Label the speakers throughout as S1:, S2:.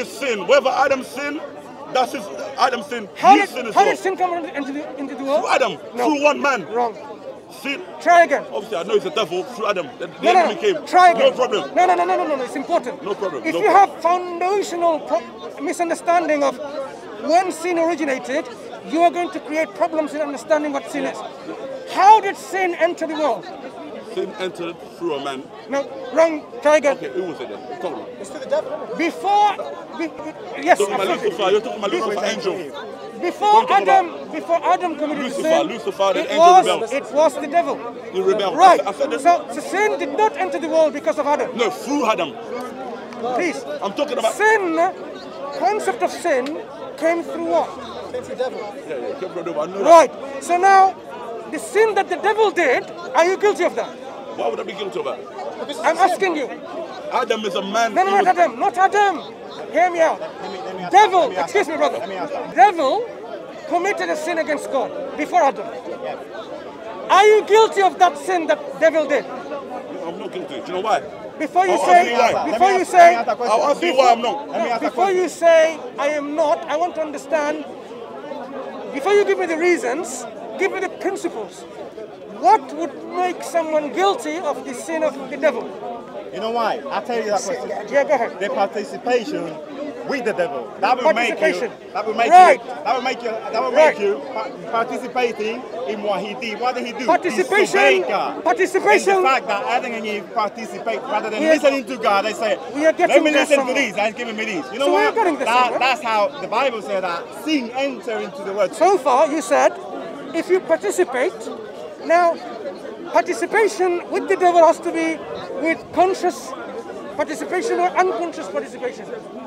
S1: is sin. Whether Adam sinned, that's his Adam sin.
S2: How
S1: did
S2: sin come into the world?
S1: Through Adam,
S2: no.
S1: through one man.
S2: Wrong.
S1: Sin.
S2: Try again.
S1: Obviously, I know it's the devil through Adam. The
S2: No.
S1: enemy came.
S2: Try again.
S1: No problem.
S2: No. It's important.
S1: No problem.
S2: If
S1: no
S2: you
S1: problem.
S2: have foundational misunderstanding of when sin originated, you are going to create problems in understanding what sin is. How did sin enter the world?
S1: Sin entered through a man.
S2: No, wrong. Try again.
S1: Okay, who was it then? Tell me.
S3: It's to the devil.
S2: Yes,
S1: You're talking about Lucifer. You're talking about Lucifer, angel.
S2: Before Adam committed sin,
S1: Lucifer, the
S2: it
S1: angel
S2: was the devil.
S1: He rebelled.
S2: Right.
S1: So
S2: sin did not enter the world because of Adam.
S1: No, through Adam.
S2: Please.
S1: I'm talking about
S2: sin. Concept of sin came through what?
S3: It's the devil.
S1: Yeah, I know
S2: right. So now, the sin that the devil did, are you guilty of that?
S1: Why would I be guilty of that?
S2: I'm asking you.
S1: Adam is a man.
S2: No, not Adam. Not Adam. Hear me out. Devil, excuse me, brother. Devil committed a sin against God before Adam. Are you guilty of that sin that devil did?
S1: I'm not guilty. Do you know why?
S2: Before you
S1: I'll
S2: say,
S1: I'll ask you why I'm not.
S2: Before you say I am not, I want to understand. Before you give me the reasons, give me the principles. What would make someone guilty of the sin of the devil?
S3: You know why? I'll tell you that question.
S2: Yeah, go ahead.
S3: The participation with the devil. That will make you. That will make
S2: right.
S3: you. That will make you. That will make you participating in what he did. What did he do?
S2: Participation. Participation.
S3: And the fact that Adam and Eve participate rather than listening to God, they say,
S2: "Let
S3: me listen to these. He's giving me these." You know what? That's how the Bible said that sin enter into the world.
S2: So far, you said, if you participate, now participation with the devil has to be with conscious participation or unconscious participation.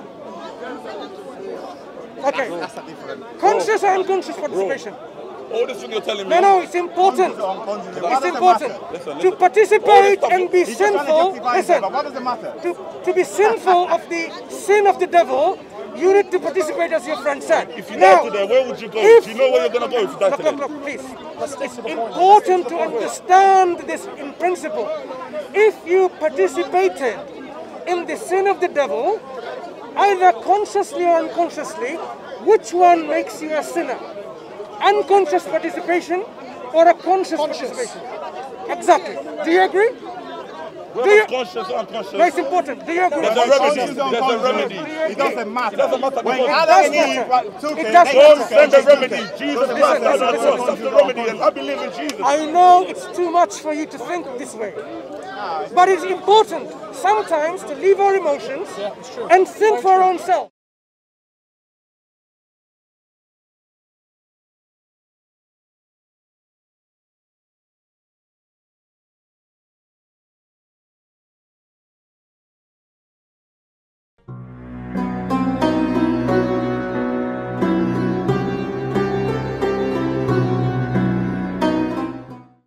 S2: Okay.
S3: That's a different.
S2: Conscious or unconscious participation?
S1: All this thing you're telling me.
S2: No, it's important. It's important. To participate and be sinful. Listen.
S3: What does it matter?
S2: To be sinful of the sin of the devil, you need to participate, as your friend said.
S1: If you die today, where would you go? Do you know where you're going to go if you die today?
S2: Look, please. It's important to understand this in principle. If you participated in the sin of the devil, either consciously or unconsciously, which one makes you a sinner? Unconscious participation or a conscious participation? Exactly. Do you agree?
S1: Conscious or unconscious?
S2: No, it's important. Do you agree?
S1: There's a remedy. There's a remedy.
S3: It doesn't matter.
S1: It doesn't matter.
S3: When
S1: Adam
S3: and Eve took it,
S1: God sent the remedy. Jesus Christ. That's the remedy, and I believe in Jesus.
S2: I know it's too much for you to think this way. But it's important sometimes to leave our emotions and think for our own self.